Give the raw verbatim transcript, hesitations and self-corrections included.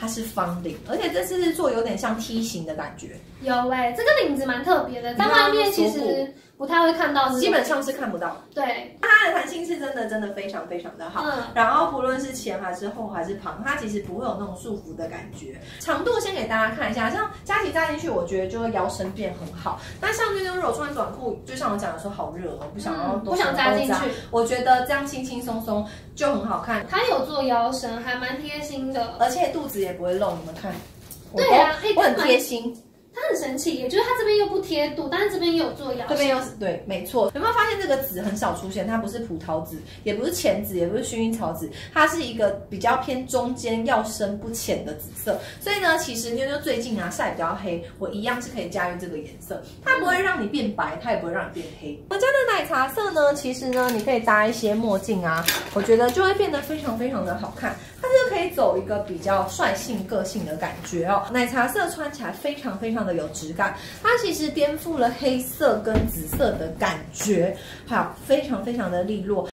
它是方领，而且这次是做有点像梯形的感觉。 有哎、欸，这个领子蛮特别的，在外面其实不太会看到， 基本上是看不到。 对， 它的弹性是真的真的非常非常的好。嗯，然后不论是前还是后还是旁，它其实不会有那种束缚的感觉。长度先给大家看一下，像佳琦扎进去，我觉得就会腰身变很好。那像妞妞如果穿短裤，就像我讲的说好热哦，不想要、嗯、 不想扎进去， 我觉得这样轻轻松松就很好看。 它有做腰身，还蛮贴心的， 而且肚子也不会露，你们看。 对啊， 我很贴心。 它很神奇，也就是它这边又不贴肚，但是这边又有做腰， 这边又是对，没错。有没有发现这个籽很少出现？它不是葡萄籽，也不是浅籽，也不是薰衣草籽，它是一个比较偏中间要深不浅的紫色。所以呢，其实妞妞最近啊晒比较黑，我一样是可以驾驭这个颜色，它不会让你变白，它也不会让你变黑。我家的奶茶色呢，其实呢，你可以搭一些墨镜啊，我觉得就会变得非常非常的好看。它就可以走一个比较率性个性的感觉哦。奶茶色穿起来非常非常的有质感，它其实颠覆了黑色跟紫色的感觉，好，非常非常的利落。